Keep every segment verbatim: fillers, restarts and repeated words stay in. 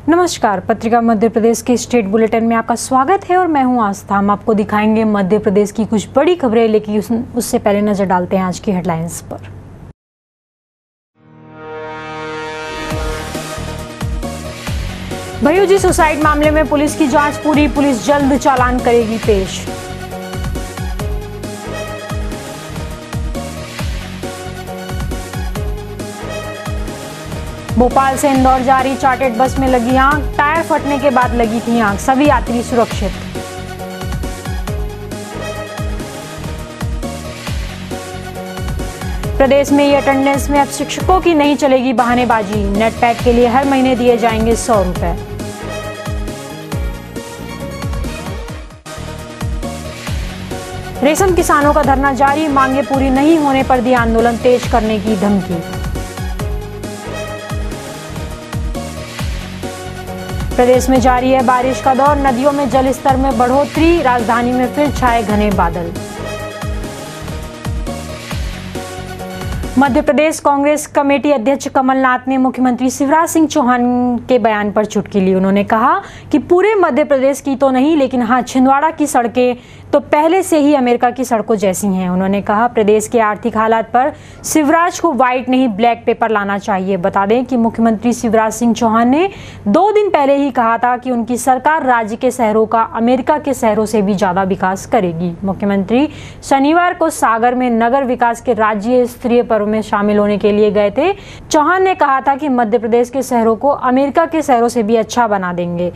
नमस्कार, पत्रिका मध्य प्रदेश के स्टेट बुलेटिन में आपका स्वागत है और मैं हूं आस्था। हम आपको दिखाएंगे मध्य प्रदेश की कुछ बड़ी खबरें, लेकिन उस, उससे पहले नजर डालते हैं आज की हेडलाइंस पर। भयूजी सुसाइड मामले में पुलिस की जांच पूरी, पुलिस जल्द चालान करेगी पेश। भोपाल से इंदौर जा रही चार्टर्ड बस में लगी आग, टायर फटने के बाद लगी थी आग, सभी यात्री सुरक्षित। प्रदेश में ई अटेंडेंस में अब शिक्षकों की नहीं चलेगी बहानेबाजी, नेट पैक के लिए हर महीने दिए जाएंगे सौ रुपए। रेशम किसानों का धरना जारी, मांगे पूरी नहीं होने पर दी आंदोलन तेज करने की धमकी। प्रदेश में जारी है बारिश का दौर, नदियों में जल स्तर में बढ़ोतरी, राजधानी में फिर छाए घने बादल। मध्य प्रदेश कांग्रेस कमेटी अध्यक्ष कमलनाथ ने मुख्यमंत्री शिवराज सिंह चौहान के बयान पर चुटकी ली। उन्होंने कहा कि पूरे मध्य प्रदेश की तो नहीं, लेकिन हाँ, छिंदवाड़ा की सड़कें तो पहले से ही अमेरिका की सड़कों जैसी हैं। उन्होंने कहा प्रदेश के आर्थिक हालात पर शिवराज को व्हाइट नहीं ब्लैक पेपर लाना चाहिए। बता दें कि मुख्यमंत्री शिवराज सिंह चौहान ने दो दिन पहले ही कहा था कि उनकी सरकार राज्य के शहरों का अमेरिका के शहरों से भी ज्यादा विकास करेगी। मुख्यमंत्री शनिवार को सागर में नगर विकास के राज्य स्तरीय पर्व में शामिल होने के लिए गए थे। चौहान ने कहा था कि मध्य प्रदेश के शहरों को अमेरिका के शहरों से भी अच्छा बना देंगे।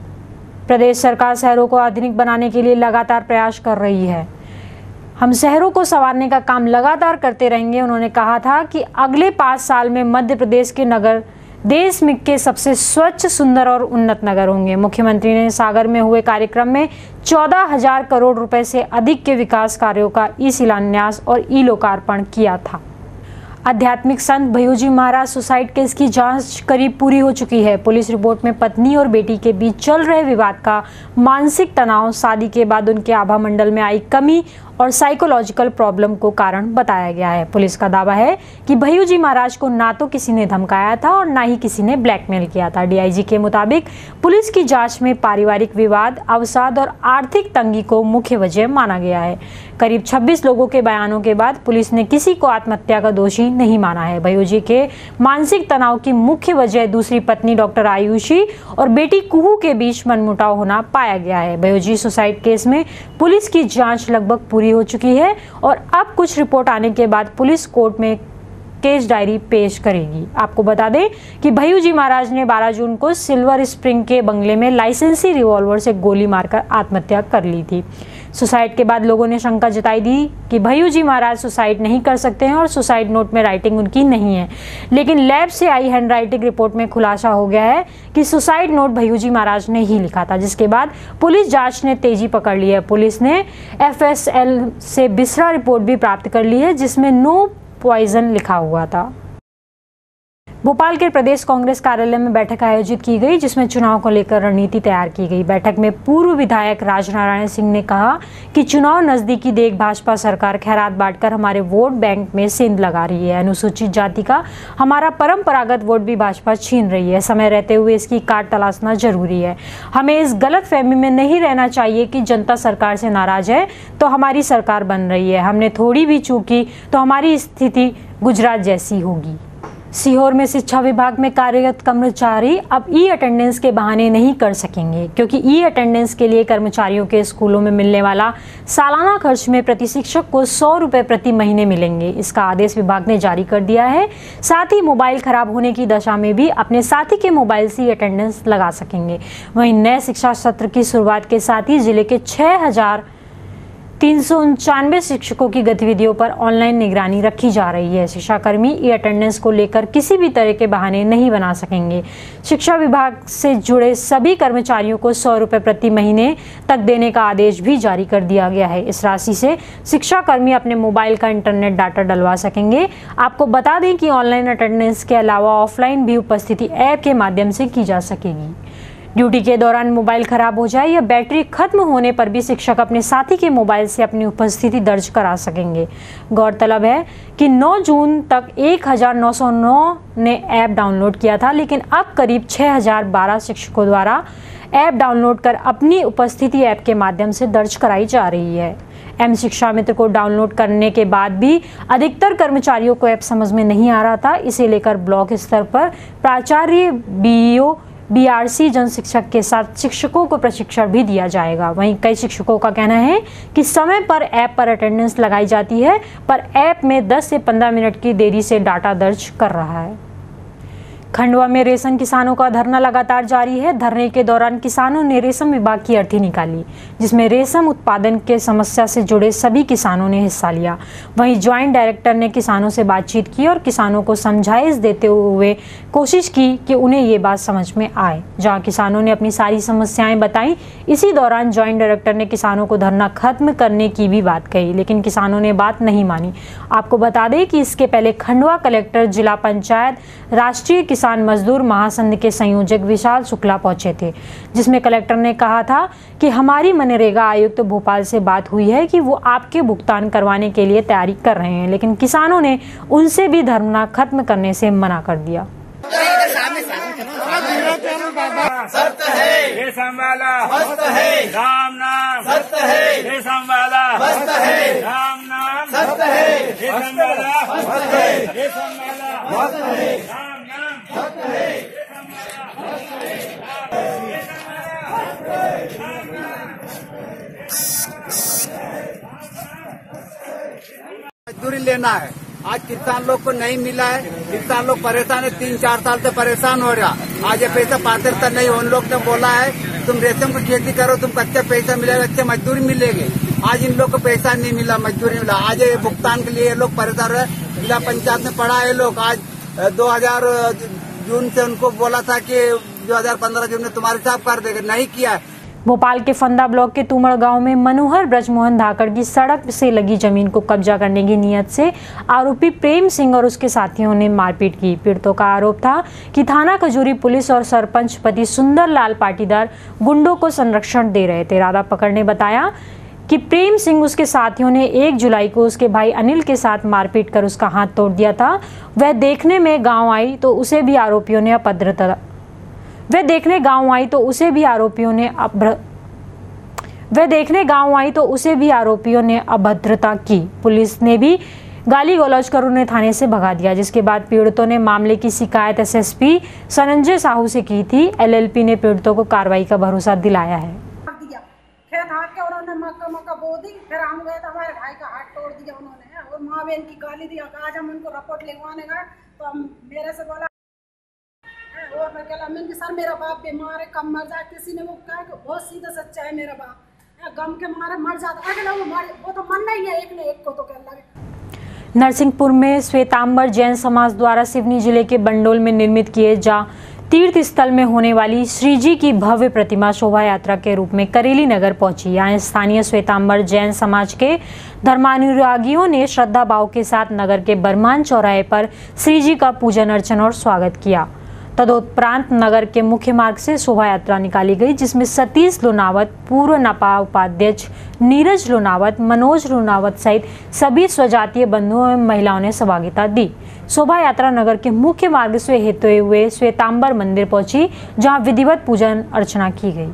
प्रदेश सरकार शहरों को आधुनिक बनाने के लिए लगातार प्रयास कर रही है। हम शहरों को संवारने का काम लगातार करते रहेंगे। उन्होंने कहा था कि अगले पाँच साल में मध्य प्रदेश के नगर देश में के सबसे स्वच्छ, सुंदर और उन्नत नगर होंगे। मुख्यमंत्री ने सागर में हुए कार्यक्रम में चौदह हजार करोड़ रुपए से अधिक के विकास कार्यों का ई शिलान्यास और ई लोकार्पण किया था। आध्यात्मिक संत भयूजी महाराज सुसाइड केस की जांच करीब पूरी हो चुकी है। पुलिस रिपोर्ट में पत्नी और बेटी के बीच चल रहे विवाद का मानसिक तनाव, शादी के बाद उनके आभा मंडल में आई कमी और साइकोलॉजिकल प्रॉब्लम को कारण बताया गया है। पुलिस का दावा है कि भयूजी महाराज को ना तो किसी ने धमकाया था और ना ही किसी ने ब्लैकमेल किया था। डीआईजी के मुताबिक पुलिस की जांच में पारिवारिक विवाद, अवसाद और आर्थिक तंगी को मुख्य वजह माना गया है। करीब छब्बीस लोगों के बयानों के बाद पुलिस ने किसी को आत्महत्या का दोषी नहीं माना है। भयूजी के मानसिक तनाव की मुख्य वजह दूसरी पत्नी डॉक्टर आयुषी और बेटी कुहू के बीच मनमुटाव होना पाया गया है। भयूजी सुसाइड केस में पुलिस की जांच लगभग पूरी हो चुकी है और अब कुछ रिपोर्ट आने के बाद पुलिस कोर्ट में केस डायरी पेश करेगी। आपको बता दें कि भयूजी महाराज ने बारह जून को सिल्वर स्प्रिंग के बंगले में लाइसेंसी रिवॉल्वर से गोली मारकर आत्महत्या कर ली थी। सुसाइड के बाद लोगों ने शंका जताई दी कि भयूजी महाराज सुसाइड नहीं कर सकते हैं और सुसाइड नोट में राइटिंग उनकी नहीं है, लेकिन लैब से आई हैंडराइटिंग रिपोर्ट में खुलासा हो गया है कि सुसाइड नोट भयूजी महाराज ने ही लिखा था, जिसके बाद पुलिस जांच ने तेजी पकड़ ली है। पुलिस ने एफएसएल से बिसरा रिपोर्ट भी प्राप्त कर ली है, जिसमें नो पॉइजन लिखा हुआ था। भोपाल के प्रदेश कांग्रेस कार्यालय में बैठक आयोजित की गई, जिसमें चुनाव को लेकर रणनीति तैयार की गई। बैठक में पूर्व विधायक राजनारायण सिंह ने कहा कि चुनाव नजदीकी देख भाजपा सरकार खैरात बांटकर हमारे वोट बैंक में सेंध लगा रही है। अनुसूचित जाति का हमारा परंपरागत वोट भी भाजपा छीन रही है। समय रहते हुए इसकी काट तलाशना जरूरी है। हमें इस गलत फहमी में नहीं रहना चाहिए कि जनता सरकार से नाराज है तो हमारी सरकार बन रही है। हमने थोड़ी भी चूक की तो हमारी स्थिति गुजरात जैसी होगी। सीहोर में शिक्षा विभाग में कार्यरत कर्मचारी अब ई अटेंडेंस के बहाने नहीं कर सकेंगे, क्योंकि ई अटेंडेंस के लिए कर्मचारियों के स्कूलों में मिलने वाला सालाना खर्च में प्रति शिक्षक को सौ रुपए प्रति महीने मिलेंगे। इसका आदेश विभाग ने जारी कर दिया है। साथ ही मोबाइल खराब होने की दशा में भी अपने साथी के मोबाइल से अटेंडेंस लगा सकेंगे। वहीं नए शिक्षा सत्र की शुरुआत के साथ ही जिले के छह हजार तीन सौ उनचानवे शिक्षकों की गतिविधियों पर ऑनलाइन निगरानी रखी जा रही है। शिक्षाकर्मी ई अटेंडेंस को लेकर किसी भी तरह के बहाने नहीं बना सकेंगे। शिक्षा विभाग से जुड़े सभी कर्मचारियों को सौ रुपए प्रति महीने तक देने का आदेश भी जारी कर दिया गया है। इस राशि से शिक्षाकर्मी अपने मोबाइल का इंटरनेट डाटा डलवा सकेंगे। आपको बता दें कि ऑनलाइन अटेंडेंस के अलावा ऑफलाइन भी उपस्थिति ऐप के माध्यम से की जा सकेगी। ड्यूटी के दौरान मोबाइल खराब हो जाए या बैटरी खत्म होने पर भी शिक्षक अपने साथी के मोबाइल से अपनी उपस्थिति दर्ज करा सकेंगे। गौरतलब है कि नौ जून तक एक हज़ार नौ सौ नौ ने ऐप डाउनलोड किया था, लेकिन अब करीब छह हज़ार बारह शिक्षकों द्वारा ऐप डाउनलोड कर अपनी उपस्थिति ऐप के माध्यम से दर्ज कराई जा रही है। एम शिक्षा मित्र को डाउनलोड करने के बाद भी अधिकतर कर्मचारियों को ऐप समझ में नहीं आ रहा था। इसे लेकर ब्लॉक स्तर पर प्राचार्य, बीईओ, बीआरसी, जन शिक्षक के साथ शिक्षकों को प्रशिक्षण भी दिया जाएगा। वहीं कई शिक्षकों का कहना है कि समय पर ऐप पर अटेंडेंस लगाई जाती है, पर ऐप में दस से पंद्रह मिनट की देरी से डाटा दर्ज कर रहा है। खंडवा में रेशम किसानों का धरना लगातार जारी है। धरने के दौरान किसानों ने रेशम विभाग की अर्थी निकाली, जिसमें रेशम उत्पादन के समस्या से जुड़े सभी किसानों ने हिस्सा लिया। वहीं ज्वाइंट डायरेक्टर ने किसानों से बातचीत की और किसानों को समझाइश देते हुए कोशिश की कि उन्हें ये बात समझ में आए। जहां किसानों ने अपनी सारी समस्याएं बताई, इसी दौरान ज्वाइंट डायरेक्टर ने किसानों को धरना खत्म करने की भी बात कही, लेकिन किसानों ने बात नहीं मानी। आपको बता दें कि इसके पहले खंडवा कलेक्टर, जिला पंचायत, राष्ट्रीय किसान मजदूर महासंघ के संयोजक विशाल शुक्ला पहुंचे थे, जिसमें कलेक्टर ने कहा था कि हमारी मनरेगा आयुक्त भोपाल से बात हुई है कि वो आपके भुगतान करवाने के लिए तैयारी कर रहे हैं, लेकिन किसानों ने उनसे भी धरना खत्म करने से मना कर दिया। सत्य है, रेशम वाला मस्त है, राम नाम सत्य है, रेशम वाला मस्त है, राम नाम सत्य है, रेशम वाला मस्त है, रेशम वाला मस्त है, राम नाम सत्य है, रेशम वाला मस्त है। मजदूरी लेना है, आज किसान लोग को नहीं मिला है। किसान लोग परेशान है, तीन चार साल से परेशान हो रहा। आज ये पैसा पात्रता नहीं, उन लोग ने बोला है तुम रेशम की खेती करो, तुमको अच्छा पैसा मिलेगा, अच्छे मजदूरी मिलेगी। आज इन लोग को पैसा नहीं मिला, मजदूरी मिला। आज ये भुगतान के लिए ये लोग परेशान है। जिला पंचायत में पढ़ा है लोग। आज दो हजार जून से उनको बोला था कि दो हजार पंद्रह जून में तुम्हारे साथ कर देगा, नहीं किया। भोपाल के फंदा ब्लॉक के तुमड़ गांव में मनोहर ब्रजमोहन धाकड़ की सड़क से लगी जमीन को कब्जा करने की नीयत से आरोपी प्रेम सिंह और उसके साथियों ने मारपीट की। पीड़ितों का आरोप था कि थाना खजूरी पुलिस और सरपंच पति सुंदर लाल पाटीदार गुंडों को संरक्षण दे रहे थे। राधा पकड़ ने बताया कि प्रेम सिंह उसके साथियों ने एक जुलाई को उसके भाई अनिल के साथ मारपीट कर उसका हाथ तोड़ दिया था। वह देखने में गाँव आई तो उसे भी आरोपियों ने अभद्रता वह देखने गांव आई तो उसे भी आरोपियों ने वह देखने गांव आई तो उसे भी आरोपियों ने अभद्रता की। पुलिस ने भी गाली गलौज कर उन्हें थाने से भगा दिया, जिसके बाद पीड़ितों ने मामले की शिकायत एसएसपी संजय साहू से की थी। एलएलपी ने पीड़ितों को कार्रवाई का भरोसा दिलाया है। खेत हाथ के उन्होंने मक्का मक्का बो दी, फिर हम गए तो हमारे भाई का हाथ तोड़ दिया उन्होंने और माँ बहन की गाली दिया। आज हम उनको रिपोर्ट लिखवाने गए तो हम मेरे से बोला और मैं कहला मैंने सर मेरा बाप बीमार है, कम मर जाए। किसी ने वो कहा कि बहुत सीधा सच्चा है, मेरा बाप गम के मारे मर जाता। अगला वो मर वो तो मरना ही है, एक ने एक को तो कह लगे। नरसिंहपुर में श्वेतांबर जैन समाज द्वारा सिवनी जिले के बंडोल में निर्मित किए जा तीर्थ स्थल में होने वाली श्री जी की भव्य प्रतिमा शोभा यात्रा के रूप में करेली नगर पहुंची। यहाँ स्थानीय श्वेतांबर जैन समाज के धर्मानुरागियों ने श्रद्धा भाव के साथ नगर के बरमान चौराहे पर श्री जी का पूजन अर्चन और स्वागत किया। तदोपरांत नगर के मुख्य मार्ग से शोभा यात्रा निकाली गई, जिसमें सतीश लोनावत, पूर्व नपा उपाध्यक्ष नीरज लोनावत, मनोज लोनावत सहित सभी स्वजातीय बंधुओं एवं महिलाओं ने सहभागिता दी। शोभा यात्रा नगर के मुख्य मार्ग से होते हुए श्वेतांबर मंदिर पहुंची, जहां विधिवत पूजन अर्चना की गई।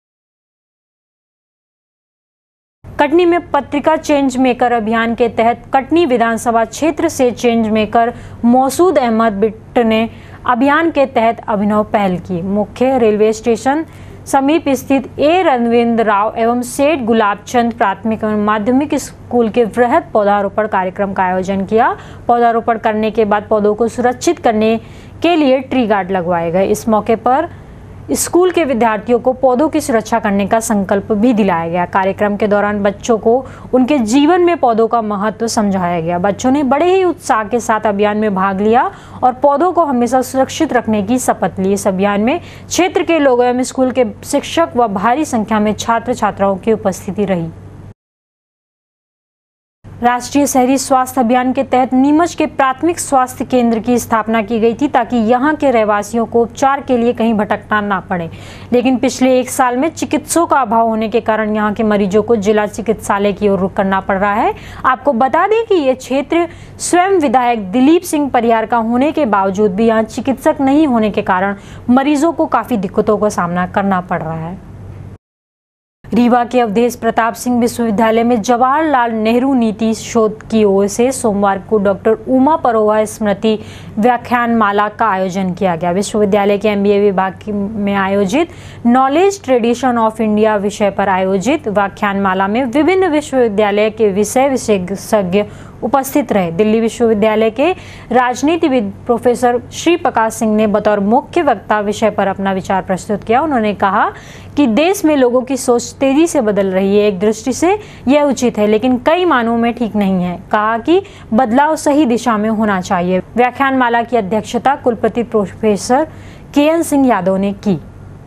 कटनी में पत्रिका चेंज मेकर अभियान के तहत कटनी विधानसभा क्षेत्र से चेंज मेकर मौसूद अहमद बिट्ट ने अभियान के तहत अभिनव पहल की। मुख्य रेलवे स्टेशन समीप स्थित ए रविंद्र राव एवं सेठ गुलाबचंद प्राथमिक एवं माध्यमिक स्कूल के वृहद पौधारोपण कार्यक्रम का आयोजन किया। पौधारोपण करने के बाद पौधों को सुरक्षित करने के लिए ट्री गार्ड लगवाए गए। इस मौके पर स्कूल के विद्यार्थियों को पौधों की सुरक्षा करने का संकल्प भी दिलाया गया। कार्यक्रम के दौरान बच्चों को उनके जीवन में पौधों का महत्व समझाया गया। बच्चों ने बड़े ही उत्साह के साथ अभियान में भाग लिया और पौधों को हमेशा सुरक्षित रखने की शपथ ली। इस अभियान में क्षेत्र के लोगों एवं स्कूल के शिक्षक व भारी संख्या में छात्र छात्राओं की उपस्थिति रही। राष्ट्रीय शहरी स्वास्थ्य अभियान के तहत नीमच के प्राथमिक स्वास्थ्य केंद्र की स्थापना की गई थी ताकि यहां के रहवासियों को उपचार के लिए कहीं भटकना ना पड़े, लेकिन पिछले एक साल में चिकित्सकों का अभाव होने के कारण यहां के मरीजों को जिला चिकित्सालय की ओर रुख करना पड़ रहा है। आपको बता दें कि यह क्षेत्र स्वयं विधायक दिलीप सिंह परिहार का होने के बावजूद भी यहाँ चिकित्सक नहीं होने के कारण मरीजों को काफी दिक्कतों का सामना करना पड़ रहा है। रीवा के अवधेश प्रताप सिंह विश्वविद्यालय में जवाहरलाल नेहरू नीति शोध की ओर से सोमवार को डॉक्टर उमा परोवा स्मृति व्याख्यान माला का आयोजन किया गया। विश्वविद्यालय के एमबीए विभाग में आयोजित नॉलेज ट्रेडिशन ऑफ इंडिया विषय पर आयोजित व्याख्यान माला में विभिन्न विश्वविद्यालय के विषय विशेषज्ञ उपस्थित रहे। दिल्ली विश्वविद्यालय के राजनीतिविद प्रोफेसर श्री प्रकाश सिंह ने बतौर मुख्य वक्ता विषय पर अपना विचार प्रस्तुत किया। उन्होंने कहा कि देश में लोगों की सोच तेजी से बदल रही है। एक दृष्टि से यह उचित है, लेकिन कई मानों में ठीक नहीं है। कहा कि बदलाव सही दिशा में होना चाहिए। व्याख्यान माला की अध्यक्षता कुलपति प्रोफेसर के एन सिंह यादव ने की।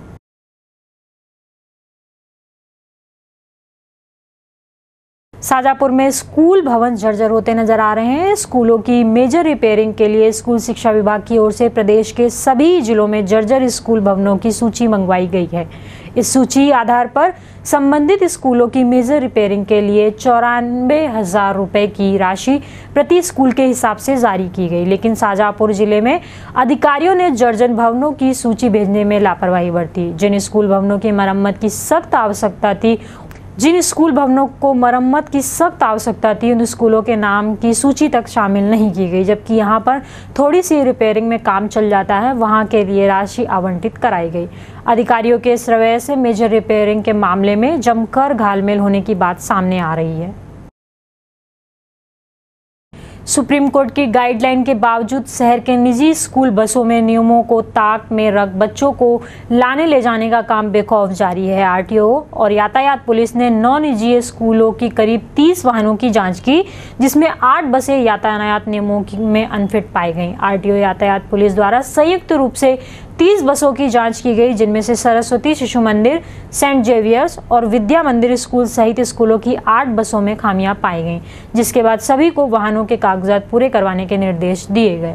शाजापुर में स्कूल भवन जर्जर होते नजर आ रहे हैं। स्कूलों की मेजर रिपेयरिंग के लिए स्कूल शिक्षा विभाग की ओर से प्रदेश के सभी जिलों में जर्जर स्कूल भवनों की सूची मंगवाई गई है। इस सूची आधार पर संबंधित स्कूलों की मेजर रिपेयरिंग के लिए चौरानवे हजार रुपए की राशि प्रति स्कूल के हिसाब से जारी की गई, लेकिन शाजापुर जिले में अधिकारियों ने जर्जर भवनों की सूची भेजने में लापरवाही बरती। जिन स्कूल भवनों की मरम्मत की सख्त आवश्यकता थी जिन स्कूल भवनों को मरम्मत की सख्त आवश्यकता थी उन स्कूलों के नाम की सूची तक शामिल नहीं की गई, जबकि यहां पर थोड़ी सी रिपेयरिंग में काम चल जाता है, वहां के लिए राशि आवंटित कराई गई। अधिकारियों के इस रवैये से मेजर रिपेयरिंग के मामले में जमकर घालमेल होने की बात सामने आ रही है। सुप्रीम कोर्ट की गाइडलाइन के बावजूद शहर के निजी स्कूल बसों में नियमों को ताक में रख बच्चों को लाने ले जाने का काम बेखौफ जारी है। आरटीओ और यातायात पुलिस ने नौ निजी स्कूलों की करीब तीस वाहनों की जांच की, जिसमें आठ बसें यातायात नियमों में अनफिट पाई गईं। आरटीओ यातायात पुलिस द्वारा संयुक्त रूप से तीस बसों की जांच की गई, जिनमें से सरस्वती शिशु मंदिर, सेंट जेवियर्स और विद्या मंदिर स्कूल सहित स्कूलों की आठ बसों में खामियां पाई गईं, जिसके बाद सभी को वाहनों के कागजात पूरे करवाने के निर्देश दिए गए।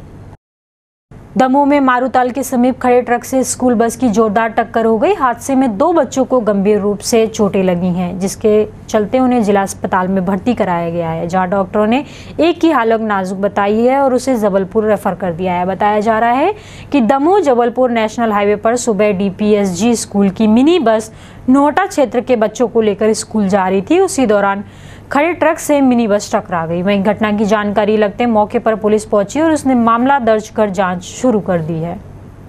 दमोह में मारूताल के समीप खड़े ट्रक से स्कूल बस की जोरदार टक्कर हो गई। हादसे में दो बच्चों को गंभीर रूप से चोटें लगी हैं, जिसके चलते उन्हें जिला अस्पताल में भर्ती कराया गया है, जहां डॉक्टरों ने एक की हालत नाजुक बताई है और उसे जबलपुर रेफर कर दिया है। बताया जा रहा है कि दमोह जबलपुर नेशनल हाईवे पर सुबह डीपीएसजी स्कूल की मिनी बस नोहटा क्षेत्र के बच्चों को लेकर स्कूल जा रही थी। उसी दौरान खड़े ट्रक से मिनी बस टकरा गई। वहीं घटना की जानकारी लगते मौके पर पुलिस पहुंची और उसने मामला दर्ज कर जांच शुरू कर दी है।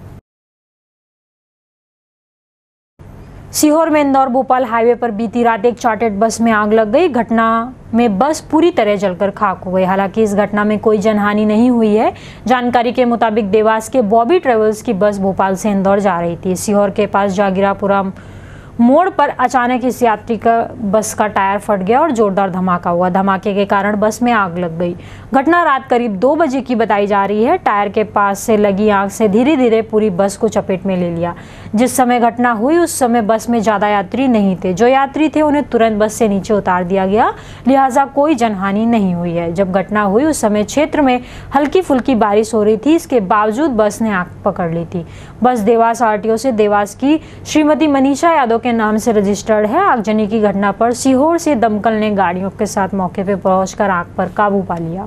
सीहोर में इंदौर भोपाल हाईवे पर बीती रात एक चार्टर्ड बस में आग लग गई। घटना में बस पूरी तरह जलकर खाक हो गई। हालांकि इस घटना में कोई जनहानि नहीं हुई है। जानकारी के मुताबिक देवास के बॉबी ट्रेवल्स की बस भोपाल से इंदौर जा रही थी। सीहोर के पास जागीरापुरा मोड़ पर अचानक इस यात्री का बस का टायर फट गया और जोरदार धमाका हुआ। धमाके के कारण बस में आग लग गई। घटना रात करीब दो बजे की बताई जा रही है। टायर के पास से लगी आग से धीरे धीरे पूरी बस को चपेट में ले लिया। जिस समय घटना हुई उस समय बस में ज्यादा यात्री नहीं थे। जो यात्री थे उन्हें तुरंत बस से नीचे उतार दिया गया, लिहाजा कोई जनहानि नहीं हुई है। जब घटना हुई उस समय क्षेत्र में हल्की फुल्की बारिश हो रही थी, इसके बावजूद बस ने आग पकड़ ली थी। बस देवास आरटीओ से देवास की श्रीमती मनीषा यादव के नाम से रजिस्टर्ड है। आगजनी की घटना पर सीहोर से दमकल ने गाड़ियों के साथ मौके पर पहुंचकर आग पर काबू पा लिया।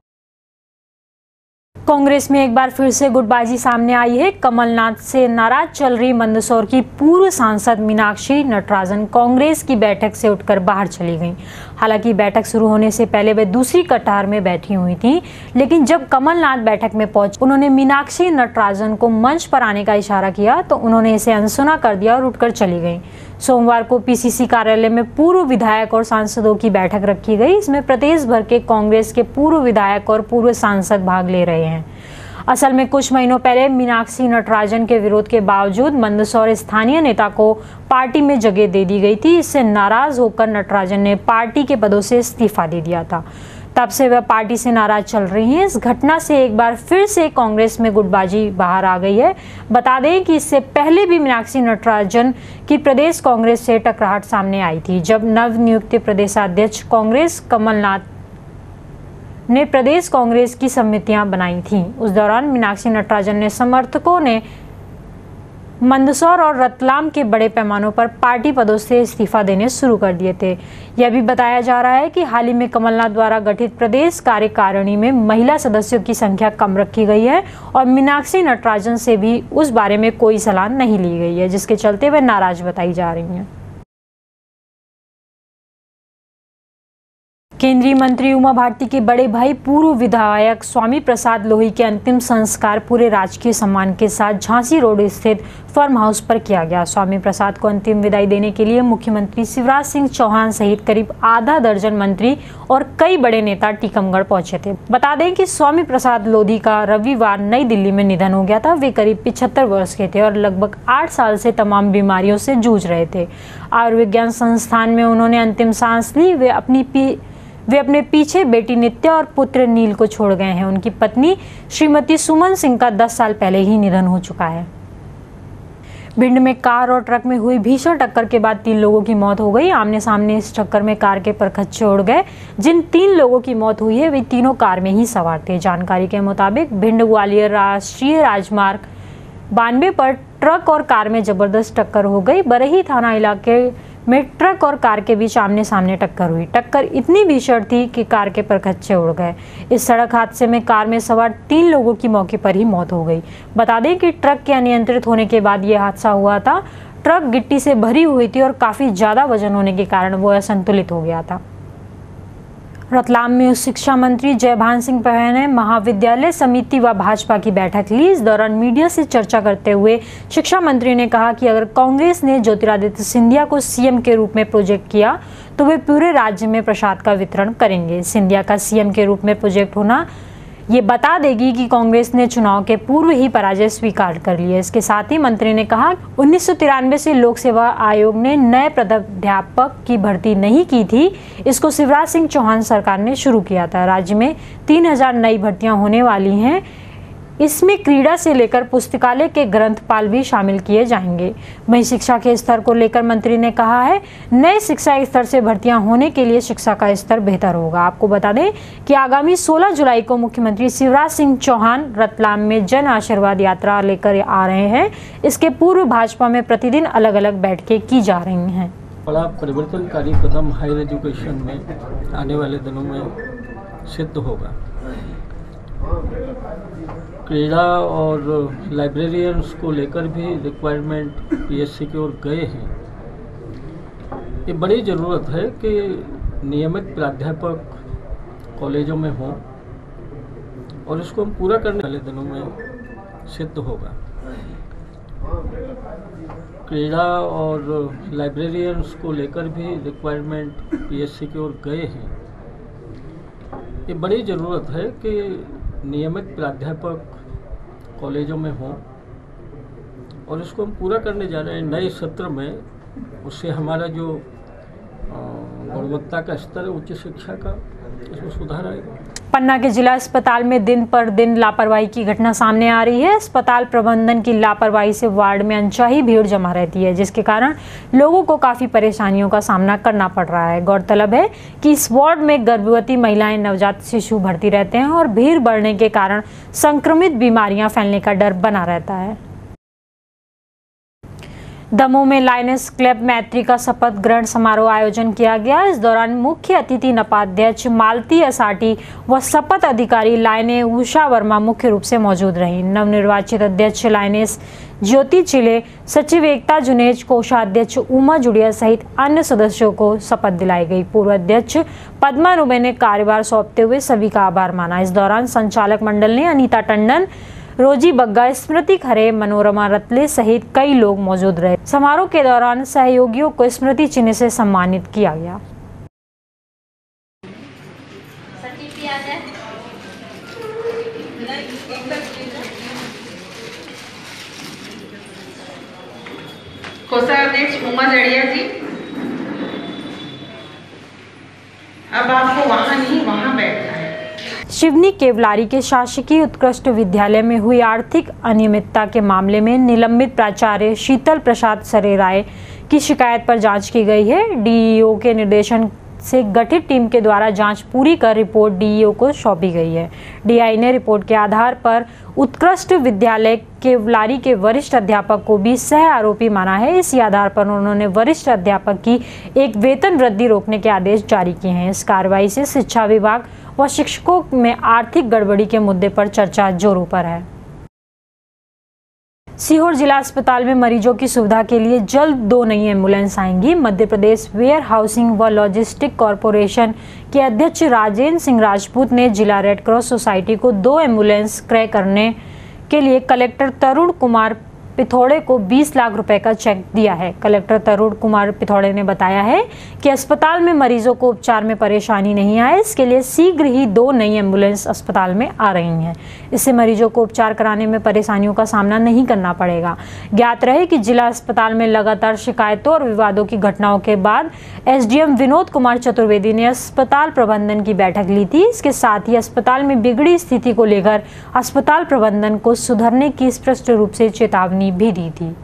कांग्रेस में एक बार फिर से गुटबाजी सामने आई है। कमलनाथ से नाराज चल रही मंदसौर की पूर्व सांसद मीनाक्षी नटराजन कांग्रेस की बैठक से उठकर बाहर चली गईं। हालांकि बैठक शुरू होने से पहले वे दूसरी कतार में बैठी हुई थीं, लेकिन जब कमलनाथ बैठक में पहुंचे उन्होंने मीनाक्षी नटराजन को मंच पर आने का इशारा किया तो उन्होंने इसे अनसुना कर दिया और उठकर चली गईं। सोमवार को पीसीसी कार्यालय में पूर्व विधायक और सांसदों की बैठक रखी गई। इसमें प्रदेश भर के कांग्रेस के पूर्व विधायक और पूर्व सांसद भाग ले रहे हैं। असल में कुछ महीनों पहले मीनाक्षी नटराजन के विरोध के बावजूद मंदसौर स्थानीय नेता को पार्टी में जगह दे दी गई थी। इससे नाराज होकर नटराजन ने पार्टी के पदों से इस्तीफा दे दिया था। तब से वह पार्टी से नाराज चल रही हैं। इस घटना से एक बार फिर से कांग्रेस में गुटबाजी बाहर आ गई है। बता दें कि इससे पहले भी मीनाक्षी नटराजन की प्रदेश कांग्रेस से टकराहट सामने आई थी, जब नवनियुक्त प्रदेशाध्यक्ष कांग्रेस कमलनाथ ने प्रदेश कांग्रेस की समितियां बनाई थीं। उस दौरान मीनाक्षी नटराजन ने समर्थकों ने मंदसौर और रतलाम के बड़े पैमानों पर पार्टी पदों से इस्तीफा देने शुरू कर दिए थे। यह भी बताया जा रहा है कि हाल ही में कमलनाथ द्वारा गठित प्रदेश कार्यकारिणी में महिला सदस्यों की संख्या कम रखी गई है और मीनाक्षी नटराजन से भी उस बारे में कोई सलाह नहीं ली गई है, जिसके चलते वे नाराज बताई जा रही हैं। केंद्रीय मंत्री उमा भारती के बड़े भाई पूर्व विधायक स्वामी प्रसाद लोही के अंतिम संस्कार पूरे राजकीय सम्मान के साथ झांसी रोड स्थित फार्म हाउस पर किया गया। स्वामी प्रसाद को अंतिम विदाई देने के लिए मुख्यमंत्री शिवराज सिंह चौहान सहित करीब आधा दर्जन मंत्री और कई बड़े नेता टीकमगढ़ पहुंचे थे। बता दें कि स्वामी प्रसाद लोधी का रविवार नई दिल्ली में निधन हो गया था। वे करीब पिछहत्तर वर्ष के थे और लगभग आठ साल से तमाम बीमारियों से जूझ रहे थे। आयुर्विज्ञान संस्थान में उन्होंने अंतिम सांस ली। वे अपनी पी वे अपने पीछे बेटी नित्या और पुत्र नील को छोड़ गए हैं। उनकी पत्नी श्रीमती सुमन सिंह का दस साल पहले ही निधन हो चुका है। भिंड में कार और ट्रक में हुई भीषण टक्कर के बाद तीन लोगों की मौत हो गई। आमने सामने इस टक्कर में कार के परखच्चे उड़ गए। जिन तीन लोगों की मौत हुई है वे तीनों कार में ही सवार थे। जानकारी के मुताबिक भिंड ग्वालियर राष्ट्रीय राजमार्ग बानवे पर ट्रक और कार में जबरदस्त टक्कर हो गई। बरही थाना इलाके में ट्रक और कार के बीच आमने सामने टक्कर हुई। टक्कर इतनी भीषण थी कि कार के परखच्चे उड़ गए। इस सड़क हादसे में कार में सवार तीन लोगों की मौके पर ही मौत हो गई। बता दें कि ट्रक के अनियंत्रित होने के बाद यह हादसा हुआ था। ट्रक गिट्टी से भरी हुई थी और काफी ज्यादा वजन होने के कारण वो असंतुलित हो गया था। रतलाम में शिक्षा मंत्री जयभान सिंह पहल ने महाविद्यालय समिति व भाजपा की बैठक ली। इस दौरान मीडिया से चर्चा करते हुए शिक्षा मंत्री ने कहा कि अगर कांग्रेस ने ज्योतिरादित्य सिंधिया को सीएम के रूप में प्रोजेक्ट किया तो वे पूरे राज्य में प्रसाद का वितरण करेंगे। सिंधिया का सीएम के रूप में प्रोजेक्ट होना ये बता देगी कि कांग्रेस ने चुनाव के पूर्व ही पराजय स्वीकार कर ली है। इसके साथ ही मंत्री ने कहा उन्नीस सौ तिरानवे से लोक सेवा आयोग ने नए प्राध्यापक की भर्ती नहीं की थी। इसको शिवराज सिंह चौहान सरकार ने शुरू किया था। राज्य में तीन हजार नई भर्तियां होने वाली हैं। इसमें क्रीड़ा से लेकर पुस्तकालय के ग्रंथपाल भी शामिल किए जाएंगे। वहीं शिक्षा के स्तर को लेकर मंत्री ने कहा है नए शिक्षा स्तर से भर्तियां होने के लिए शिक्षा का स्तर बेहतर होगा। आपको बता दें कि आगामी सोलह जुलाई को मुख्यमंत्री शिवराज सिंह चौहान रतलाम में जन आशीर्वाद यात्रा लेकर आ रहे हैं। इसके पूर्व भाजपा में प्रतिदिन अलग अलग बैठकें की जा रही हैं। बड़ा परिवर्तनकारी कदम हायर एजुकेशन में आने वाले दिनों में सिद्ध होगा। क्रीड़ा और लाइब्रेरियंस को लेकर भी रिक्वायरमेंट पीएससी की ओर गए हैं। ये बड़ी ज़रूरत है कि नियमित प्राध्यापक कॉलेजों में हों और इसको हम पूरा करने वाले दिनों में सिद्ध होगा। क्रीड़ा और लाइब्रेरियंस को लेकर भी रिक्वायरमेंट पीएससी की ओर गए हैं। ये बड़ी ज़रूरत है कि नियमित प्राध्यापक कॉलेजों में हों और इसको हम पूरा करने जा रहे हैं नए सत्र में। उससे हमारा जो गुणवत्ता का स्तर है उच्च शिक्षा का, इसमें सुधार आएगा। पन्ना के जिला अस्पताल में दिन पर दिन लापरवाही की घटना सामने आ रही है। अस्पताल प्रबंधन की लापरवाही से वार्ड में अनचाही भीड़ जमा रहती है, जिसके कारण लोगों को काफी परेशानियों का सामना करना पड़ रहा है। गौरतलब है कि इस वार्ड में गर्भवती महिलाएं, नवजात शिशु भर्ती रहते हैं और भीड़ बढ़ने के कारण संक्रमित बीमारियां फैलने का डर बना रहता है। दमोह में लायनेस क्लब मैत्री का शपथ ग्रहण समारोह आयोजन किया गया। इस दौरान मुख्य अतिथि नपाध्यक्ष मालती असाटी व शपथ अधिकारी लायने उषा वर्मा मुख्य रूप से मौजूद रहीं। नवनिर्वाचित अध्यक्ष लायनेस ज्योति चिले, सचिव एकता जुनेज, कोषाध्यक्ष उमा जुड़िया सहित अन्य सदस्यों को शपथ दिलाई गई। पूर्व अध्यक्ष पद्मा रुबे ने कार्यभार सौंपते हुए सभी का आभार माना। इस दौरान संचालक मंडल ने अनीता टंडन, रोजी बग्गा, स्मृति खरे, मनोरमा रतले सहित कई लोग मौजूद रहे। समारोह के दौरान सहयोगियों को स्मृति चिन्ह से सम्मानित किया गया। कोषाध्यक्ष उमा जड़िया जी, अब आपको वहां नहीं वहां बैठना शिवनी केवलारी के शासकीय उत्कृष्ट विद्यालय में हुई आर्थिक अनियमितता के मामले में निलंबित प्राचार्य शीतल प्रसाद सरेराय की शिकायत पर जांच की गई है। डीईओ के निर्देशन से गठित टीम के द्वारा जांच पूरी कर रिपोर्ट डीईओ को सौंपी गई है। डीआई ने रिपोर्ट के आधार पर उत्कृष्ट विद्यालय केवलारी के वरिष्ठ अध्यापक को भी सह आरोपी माना है। इसी आधार पर उन्होंने वरिष्ठ अध्यापक की एक वेतन वृद्धि रोकने के आदेश जारी किए हैं। इस कार्रवाई से शिक्षा विभाग व शिक्षकों में आर्थिक गड़बड़ी के मुद्दे पर चर्चा जोरों पर है। सीहोर जिला अस्पताल में मरीजों की सुविधा के लिए जल्द दो नई एम्बुलेंस आएंगी। मध्य प्रदेश वेयर हाउसिंग व लॉजिस्टिक कॉरपोरेशन के अध्यक्ष राजेंद्र सिंह राजपूत ने जिला रेड क्रॉस सोसाइटी को दो एम्बुलेंस क्रय करने के लिए कलेक्टर तरुण कुमार पिथौड़े को बीस लाख रुपए का चेक दिया है। कलेक्टर तरुण कुमार पिथौड़े ने बताया है कि अस्पताल में मरीजों को उपचार में परेशानी नहीं आए, इसके लिए शीघ्र ही दो नई एम्बुलेंस अस्पताल में आ रही हैं। इससे मरीजों को उपचार कराने में परेशानियों का सामना नहीं करना पड़ेगा। ज्ञात रहे कि जिला अस्पताल में लगातार शिकायतों और विवादों की घटनाओं के बाद एसडीएम विनोद कुमार चतुर्वेदी ने अस्पताल प्रबंधन की बैठक ली थी। इसके साथ ही अस्पताल में बिगड़ी स्थिति को लेकर अस्पताल प्रबंधन को सुधरने की स्पष्ट रूप से चेतावनी भी दी थी।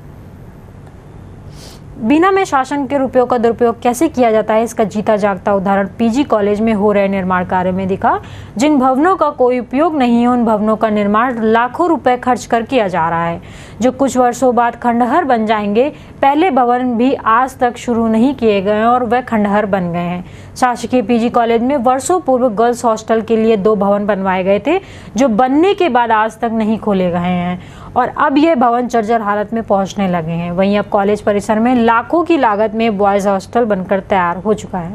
बिना में शासन के रुपयों का दुरुपयोग कैसे किया जाता है, इसका जीता जागता उदाहरण पीजी कॉलेज में हो रहे निर्माण कार्य में दिखा। जिन भवनों का कोई उपयोग नहीं है, उन भवनों का निर्माण लाखों रुपए खर्च कर किया जा रहा है, जो कुछ वर्षों बाद खंडहर बन जाएंगे। पहले भवन भी आज तक शुरू नहीं किए गए और वह खंडहर बन गए हैं। शासकीय पीजी कॉलेज में वर्षों पूर्व गर्ल्स हॉस्टल के लिए दो भवन बनवाए गए थे, जो बनने के बाद आज तक नहीं खोले गए हैं और अब ये भवन जर्जर हालत में पहुंचने लगे हैं। वहीं अब कॉलेज परिसर में लाखों की लागत में बॉयज हॉस्टल बनकर तैयार हो चुका है।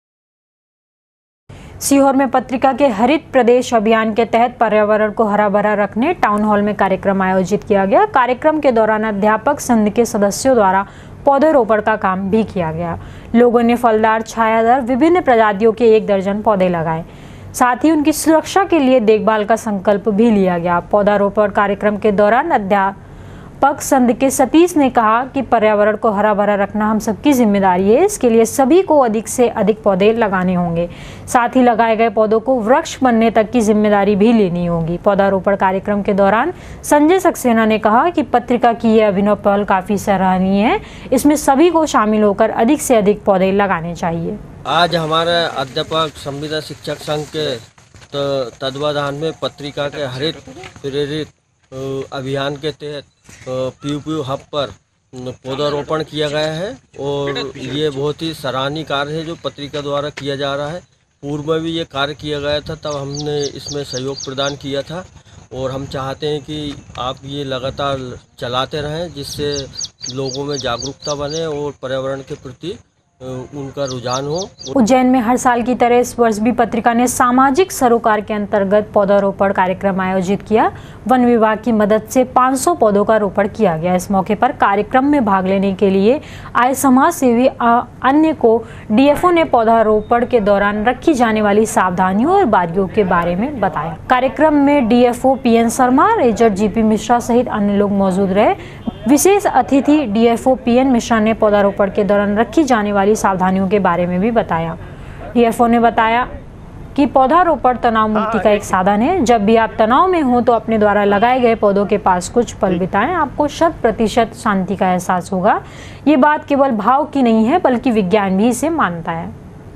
सीहोर में पत्रिका के हरित प्रदेश अभियान के तहत पर्यावरण को हरा भरा रखने टाउन हॉल में कार्यक्रम आयोजित किया गया। कार्यक्रम के दौरान अध्यापक संघ के सदस्यों द्वारा पौधरोपण का काम भी किया गया। लोगों ने फलदार, छायादार विभिन्न प्रजातियों के एक दर्जन पौधे लगाए। साथ ही उनकी सुरक्षा के लिए देखभाल का संकल्प भी लिया गया। पौधारोपण कार्यक्रम के दौरान अध्यापक संघ के सतीश ने कहा कि पर्यावरण को हरा भरा रखना हम सबकी जिम्मेदारी है। इसके लिए सभी को अधिक से अधिक पौधे लगाने होंगे। साथ ही लगाए गए पौधों को वृक्ष बनने तक की जिम्मेदारी भी लेनी होगी। पौधारोपण कार्यक्रम के दौरान संजय सक्सेना ने कहा कि पत्रिका की यह अभिनव पहल काफी सराहनीय है। इसमें सभी को शामिल होकर अधिक से अधिक पौधे लगाने चाहिए। आज हमारे अध्यापक संविदा शिक्षक संघ के तत्वाधान में पत्रिका के हरित प्रेरित अभियान के तहत पीयू पीयू हब पर पौधारोपण किया गया है और ये बहुत ही सराहनीय कार्य है जो पत्रिका द्वारा किया जा रहा है। पूर्व में भी ये कार्य किया गया था, तब हमने इसमें सहयोग प्रदान किया था और हम चाहते हैं कि आप ये लगातार चलाते रहें, जिससे लोगों में जागरूकता बने और पर्यावरण के प्रति उनका रुझान हो। उज्जैन में हर साल की तरह इस वर्ष भी पत्रिका ने सामाजिक सरोकार के अंतर्गत पौधारोपण कार्यक्रम आयोजित किया। वन विभाग की मदद से पाँच सौ पौधों का रोपण किया गया। इस मौके पर कार्यक्रम में भाग लेने के लिए आए समाज सेवी अन्य को डीएफओ ने पौधारोपण के दौरान रखी जाने वाली सावधानियों और बारियों के बारे में बताया। कार्यक्रम में DFO PN Sharma, ranger GP Mishra सहित अन्य लोग मौजूद रहे। विशेष अतिथि डीएफओ पीएन मिश्रा ने पौधारोपण के दौरान रखी जाने वाली सावधानियों के बारे में भी बताया। डीएफओ ने बताया कि पौधारोपण तनाव मुक्ति का एक साधन है। जब भी आप तनाव में हो तो अपने द्वारा लगाए गए पौधों के पास कुछ पल बिताएं, आपको शत प्रतिशत शांति का एहसास होगा। ये बात केवल भाव की नहीं है, बल्कि विज्ञान भी इसे मानता है।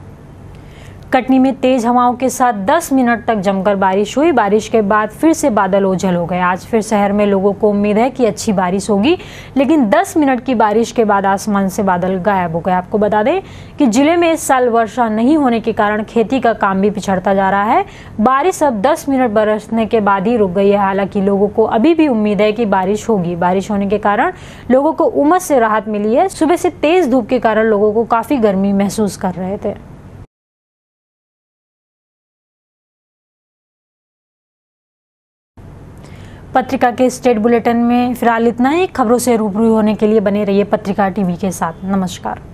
कटनी में तेज हवाओं के साथ दस मिनट तक जमकर बारिश हुई। बारिश के बाद फिर से बादल ओझल हो गए। आज फिर शहर में लोगों को उम्मीद है कि अच्छी बारिश होगी, लेकिन दस मिनट की बारिश के बाद आसमान से बादल गायब हो गए। आपको बता दें कि जिले में इस साल वर्षा नहीं होने के कारण खेती का काम भी पिछड़ता जा रहा है। बारिश अब दस मिनट बरसने के बाद ही रुक गई है। हालांकि लोगों को अभी भी उम्मीद है कि बारिश होगी। बारिश होने के कारण लोगों को उमस से राहत मिली है। सुबह से तेज धूप के कारण लोगों को काफी गर्मी महसूस कर रहे थे। पत्रिका के स्टेट बुलेटिन में फिलहाल इतना ही। खबरों से रूबरू होने के लिए बने रहिए पत्रिका टीवी के साथ। नमस्कार।